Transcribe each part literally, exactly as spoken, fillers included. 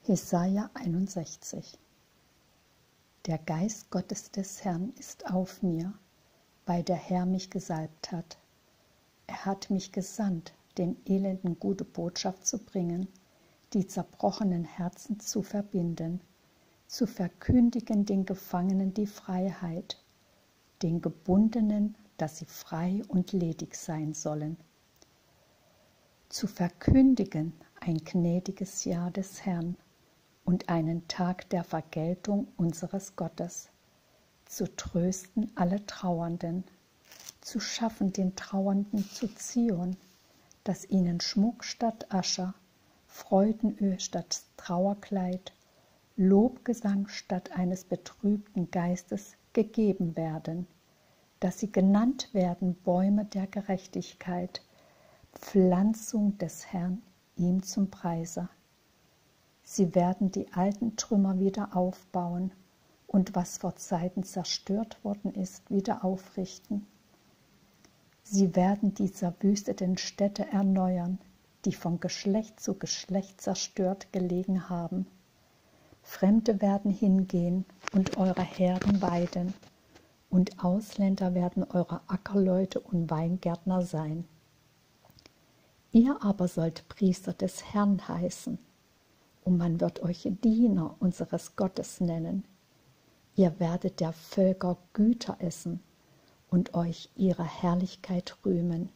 Jesaja einundsechzig. Der Geist Gottes des Herrn ist auf mir, weil der Herr mich gesalbt hat. Er hat mich gesandt, den Elenden gute Botschaft zu bringen, die zerbrochenen Herzen zu verbinden, zu verkündigen den Gefangenen die Freiheit, den Gebundenen, dass sie frei und ledig sein sollen, zu verkündigen ein gnädiges Jahr des Herrn und einen Tag der Vergeltung unseres Gottes, zu trösten alle Trauernden, zu schaffen den Trauernden zu Zion, dass ihnen Schmuck statt Asche, Freudenöl statt Trauerkleid, Lobgesang statt eines betrübten Geistes gegeben werden, dass sie genannt werden Bäume der Gerechtigkeit, Pflanzung des Herrn ihm zum Preise. Sie werden die alten Trümmer wieder aufbauen und was vor Zeiten zerstört worden ist, wieder aufrichten. Sie werden die zerwüsteten Städte erneuern, die von Geschlecht zu Geschlecht zerstört gelegen haben. Fremde werden hingehen und eure Herden weiden, und Ausländer werden eure Ackerleute und Weingärtner sein. Ihr aber sollt Priester des Herrn heißen, und man wird euch Diener unseres Gottes nennen. Ihr werdet der Völker Güter essen und euch ihrer Herrlichkeit rühmen.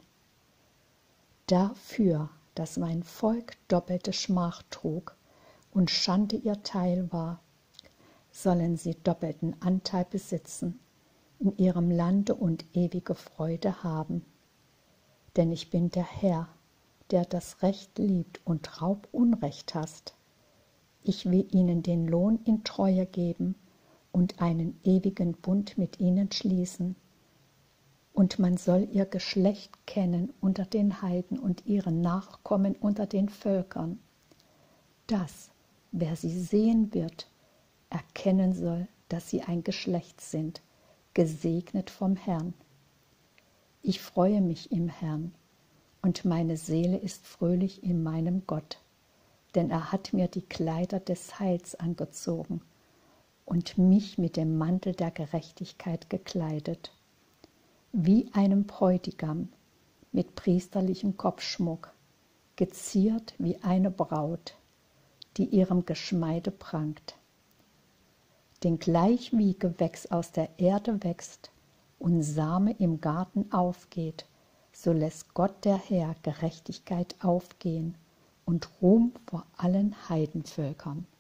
Dafür, dass mein Volk doppelte Schmach trug und Schande ihr Teil war, sollen sie doppelten Anteil besitzen in ihrem Lande und ewige Freude haben. Denn ich bin der Herr, der das Recht liebt und Raub Unrecht hasst. Ich will ihnen den Lohn in Treue geben und einen ewigen Bund mit ihnen schließen. Und man soll ihr Geschlecht kennen unter den Heiden und ihre Nachkommen unter den Völkern, dass, wer sie sehen wird, erkennen soll, dass sie ein Geschlecht sind, gesegnet vom Herrn. Ich freue mich im Herrn, und meine Seele ist fröhlich in meinem Gott, denn er hat mir die Kleider des Heils angezogen und mich mit dem Mantel der Gerechtigkeit gekleidet, wie einem Bräutigam mit priesterlichem Kopfschmuck, geziert wie eine Braut, die ihrem Geschmeide prangt. Denn gleich wie Gewächs aus der Erde wächst und Same im Garten aufgeht, so lässt Gott der Herr Gerechtigkeit aufgehen und Ruhm vor allen Heidenvölkern.